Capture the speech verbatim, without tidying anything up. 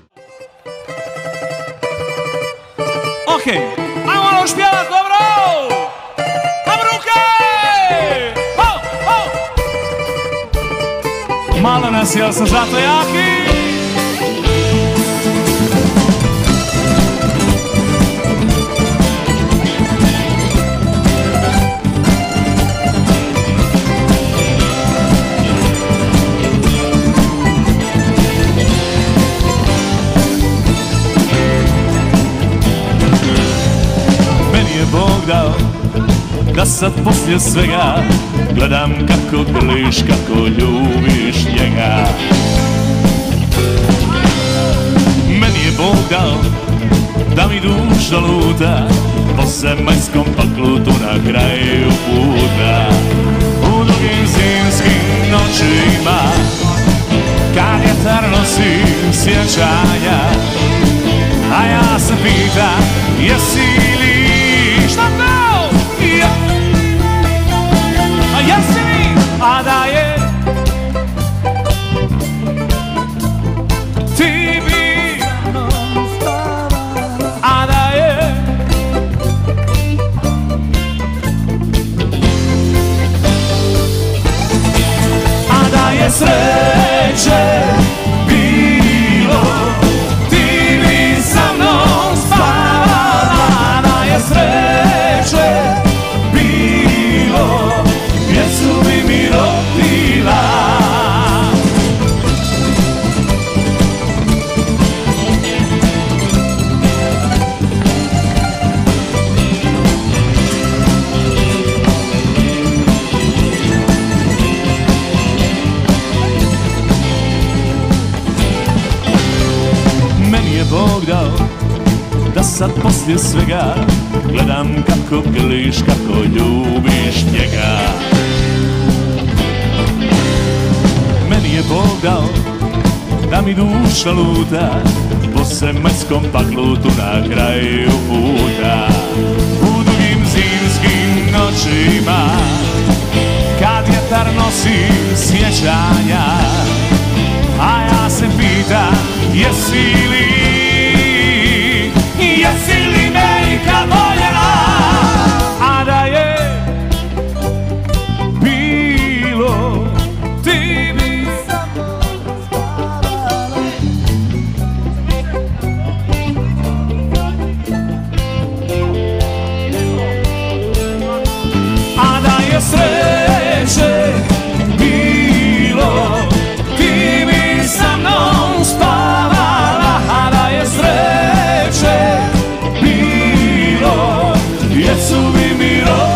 Okej, ajmo malo špjevat, dobro! Ajmo ruke! Ho, ho! Malo nas je, ali sam zato jaki! Bog dao da sad poslije svega gledam kako grliš, kako ljubiš njega. Meni je Bog dao da mi duša luta po zemaljskom paklu tu na kraju puta. U dugim zimskim noćima kad vjetar nosi sjećanja, a ja se pitam jesi li šta znao? Ja. A jesi li? A da je ti bi, a da je a da je sreće bilo, ti bi sa mnom spavala. Da je sreće bilo, djecu bi mi rodila. Meni je Bog dao da sad poslije svega gledam kako grliš, kako ljubiš njega. Meni je Bog dao da mi duša luta po zemaljskom paklu tu na kraju puta. U dugim zimskim noćima kad vjetar nosi sjećanja, a ja se pitam jesi li, jesi li me ikad voljela? A da je bilo, ti bi sa mnom spavala. A da je sreće bilo, ti bi sa mnom spavala. A da je sreće bilo, djecu bi mi rodila.